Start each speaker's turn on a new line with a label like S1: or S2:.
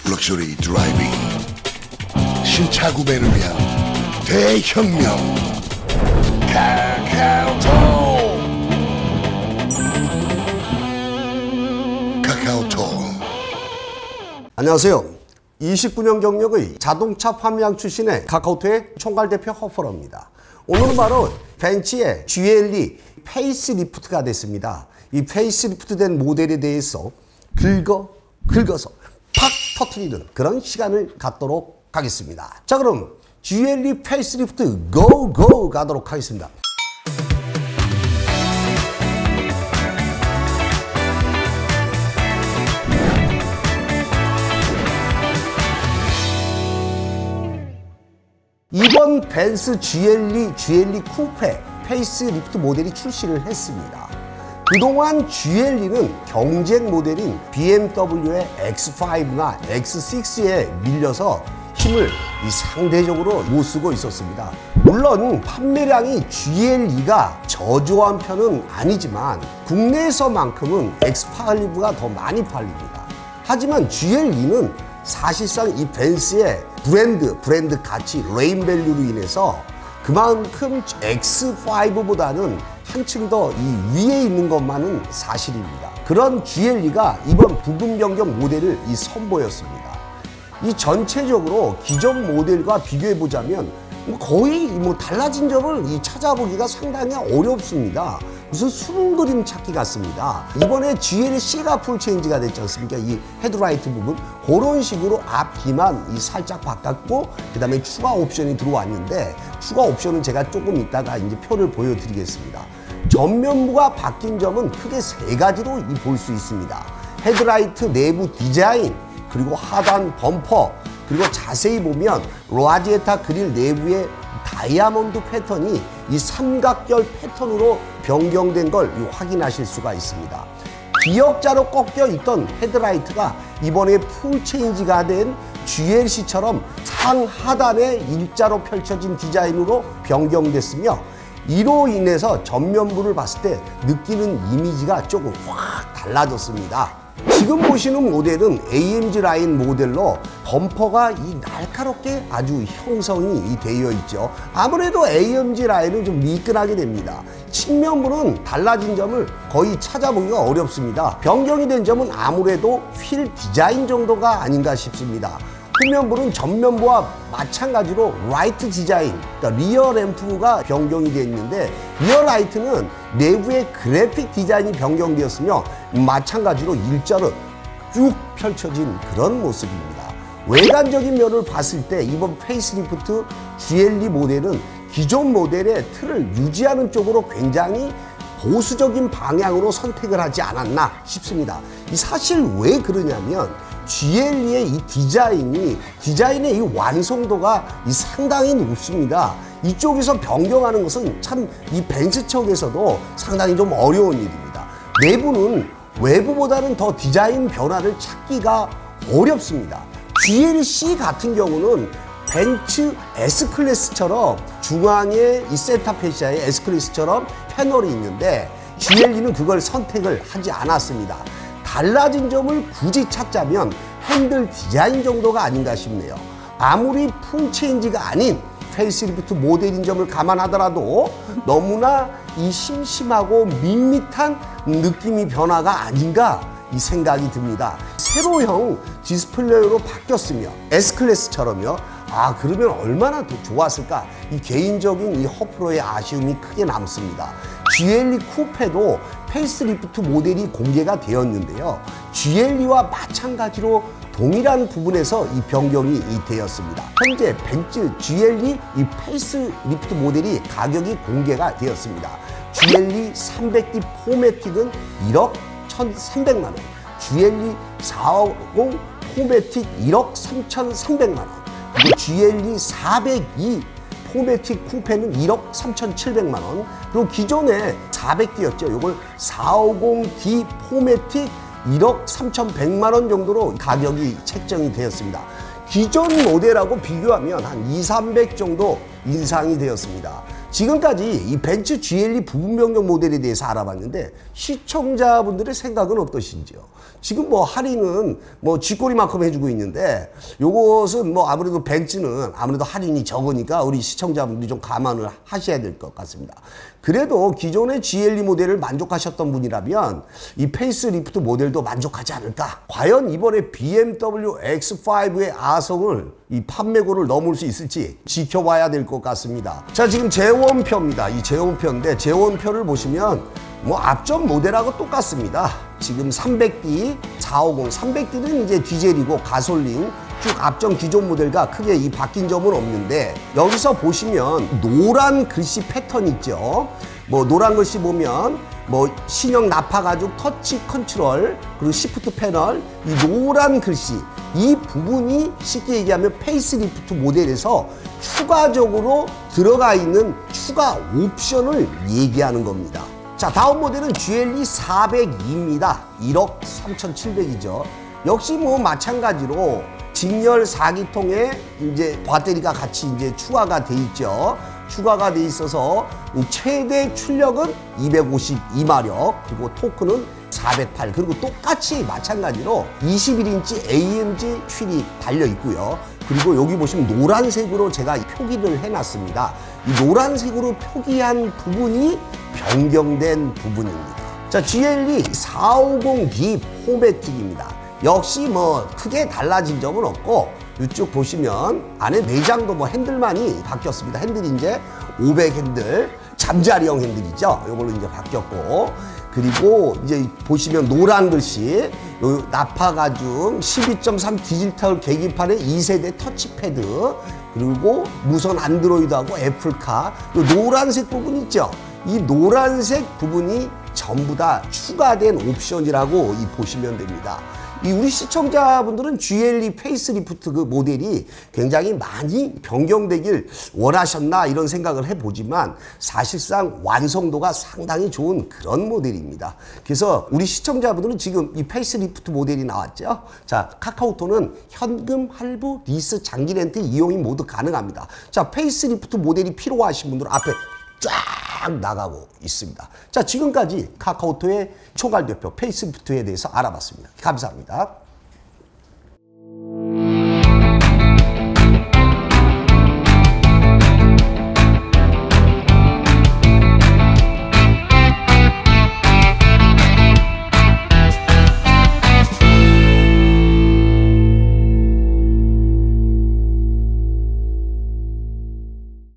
S1: 럭셔리 드라이빙 신차 구매를 위한 대혁명 카카오톡.
S2: 안녕하세요. 29년 경력의 자동차 판매왕 출신의 카카오톡의 총괄대표 허퍼러입니다. 오늘은 바로 벤츠의 GLE 페이스리프트가 됐습니다. 이 페이스리프트된 모델에 대해서 긁어서 팍 터트리는 그런 시간을 갖도록 하겠습니다. 자, 그럼 GLE 페이스리프트 고고 가도록 하겠습니다. 이번 벤츠 GLE 쿠페 페이스리프트 모델이 출시를 했습니다. 그동안 GLE는 경쟁 모델인 BMW의 X5나 X6에 밀려서 힘을 상대적으로 못 쓰고 있었습니다. 물론 판매량이 GLE가 저조한 편은 아니지만 국내에서만큼은 X5가 더 많이 팔립니다. 하지만 GLE는 사실상 이 벤츠의 브랜드 가치, 레인밸류로 인해서 그만큼 X5보다는 한층 더 이 위에 있는 것만은 사실입니다. 그런 GLE가 이번 부분 변경 모델을 선보였습니다. 이 전체적으로 기존 모델과 비교해 보자면 거의 달라진 점을 찾아보기가 상당히 어렵습니다. 무슨 수능 그림 찾기 같습니다. 이번에 GLC가 풀 체인지가 됐지 않습니까? 이 헤드라이트 부분 그런 식으로 앞뒤만 살짝 바꿨고 그 다음에 추가 옵션이 들어왔는데 추가 옵션은 제가 조금 이따가 표를 보여드리겠습니다. 전면부가 바뀐 점은 크게 세 가지로 볼 수 있습니다. 헤드라이트 내부 디자인, 그리고 하단 범퍼, 그리고 자세히 보면 라지에타 그릴 내부의 다이아몬드 패턴이 이 삼각결 패턴으로 변경된 걸 확인하실 수가 있습니다. 기역자로 꺾여 있던 헤드라이트가 이번에 풀 체인지가 된 GLC처럼 상하단에 일자로 펼쳐진 디자인으로 변경됐으며 이로 인해서 전면부를 봤을 때 느끼는 이미지가 조금 확 달라졌습니다. 지금 보시는 모델은 AMG 라인 모델로 범퍼가 날카롭게 아주 형성이 되어 있죠. 아무래도 AMG 라인은 좀 미끈하게 됩니다. 측면부는 달라진 점을 거의 찾아보기가 어렵습니다. 변경이 된 점은 아무래도 휠 디자인 정도가 아닌가 싶습니다. 후면부는 전면부와 마찬가지로 라이트 디자인, 그러니까 리어 램프가 변경이 되어 있는데 리어 라이트는 내부의 그래픽 디자인이 변경되었으며 마찬가지로 일자로 쭉 펼쳐진 그런 모습입니다. 외관적인 면을 봤을 때 이번 페이스리프트 GLE 모델은 기존 모델의 틀을 유지하는 쪽으로 굉장히 보수적인 방향으로 선택을 하지 않았나 싶습니다. 사실 왜 그러냐면 GLE의 이 디자인의 이 완성도가 상당히 높습니다. 이쪽에서 변경하는 것은 참 이 벤츠 측에서도 상당히 좀 어려운 일입니다. 내부는 외부보다는 더 디자인 변화를 찾기가 어렵습니다. GLC 같은 경우는 벤츠 S클래스처럼 중앙에 이 센터 패시아에 S클래스처럼 패널이 있는데 GLE는 그걸 선택을 하지 않았습니다. 달라진 점을 굳이 찾자면 핸들 디자인 정도가 아닌가 싶네요. 아무리 풀 체인지가 아닌 페이스리프트 모델인 점을 감안하더라도 너무나 심심하고 밋밋한 느낌의 변화가 아닌가 이 생각이 듭니다. 세로형 디스플레이로 바뀌었으며 S클래스처럼요. 그러면 얼마나 더 좋았을까? 개인적인 허프로의 아쉬움이 크게 남습니다. GLE 쿠페도 페이스리프트 모델이 공개가 되었는데요. GLE와 마찬가지로 동일한 부분에서 변경이 되었습니다. 현재 벤츠 GLE 페이스리프트 모델이 가격이 공개가 되었습니다. GLE 300D 포매틱은 1억 1,300만 원, GLE 450 포매틱 1억 3,300만 원, 그리고 GLE 402 포매틱 쿠페는 1억 3,700만 원, 그리고 기존에 400D였죠. 이걸 450D 포매틱 1억 3,100만 원 정도로 가격이 책정이 되었습니다. 기존 모델하고 비교하면 한 200, 300 정도 인상이 되었습니다. 지금까지 이 벤츠 GLE 부분 변경 모델에 대해서 알아봤는데 시청자분들의 생각은 어떠신지요? 지금 뭐 할인은 뭐 쥐꼬리만큼 해주고 있는데 요것은 뭐 아무래도 벤츠는 아무래도 할인이 적으니까 우리 시청자분들이 좀 감안을 하셔야 될 것 같습니다. 그래도 기존의 GLE 모델을 만족하셨던 분이라면 이 페이스리프트 모델도 만족하지 않을까? 과연 이번에 BMW X5의 아성을 이 판매고를 넘을 수 있을지 지켜봐야 될 것 같습니다. 자, 지금 재원표입니다. 이 재원표인데 재원표를 보시면 뭐 앞전 모델하고 똑같습니다. 지금 300D, 450, 300D는 이제 디젤이고 가솔린 쭉 앞전 기존 모델과 크게 이 바뀐 점은 없는데 여기서 보시면 노란 글씨 패턴 있죠. 뭐 노란 글씨 보면 뭐 신형 나파 가죽 터치 컨트롤 그리고 시프트 패널 이 노란 글씨 이 부분이 쉽게 얘기하면 페이스리프트 모델에서 추가적으로 들어가 있는 추가 옵션을 얘기하는 겁니다. 자, 다음 모델은 GLE 402입니다. 1억 3,700이죠. 역시 뭐 마찬가지로 직렬 4기통에 이제 배터리가 같이 이제 추가가 돼 있죠. 추가가 돼 있어서 최대 출력은 252마력 그리고 토크는 408 그리고 똑같이 마찬가지로 21인치 AMG 휠이 달려 있고요. 그리고 여기 보시면 노란색으로 제가 표기를 해놨습니다. 이 노란색으로 표기한 부분이 변경된 부분입니다. 자, GLE 450D 포매틱입니다. 역시 뭐 크게 달라진 점은 없고 이쪽 보시면 안에 내장도 뭐 핸들만이 바뀌었습니다. 핸들이 이제 500 핸들, 잠자리형 핸들이죠. 이걸로 이제 바뀌었고 그리고 이제 보시면 노란 글씨 요 나파 가죽 12.3 디지털 계기판의 2세대 터치패드 그리고 무선 안드로이드하고 애플카 요 노란색 부분 있죠. 이 노란색 부분이 전부 다 추가된 옵션이라고 보시면 됩니다. 이 우리 시청자분들은 GLE 페이스리프트 그 모델이 굉장히 많이 변경되길 원하셨나 이런 생각을 해보지만 사실상 완성도가 상당히 좋은 그런 모델입니다. 그래서 우리 시청자분들은 지금 이 페이스리프트 모델이 나왔죠. 자, 카카오톡은 현금, 할부, 리스, 장기 렌트 이용이 모두 가능합니다. 자, 페이스리프트 모델이 필요하신 분들은 앞에 쫙 나가고 있습니다. 자, 지금까지 카카오톡의 총괄 대표 페이스리프트에 대해서 알아봤습니다. 감사합니다.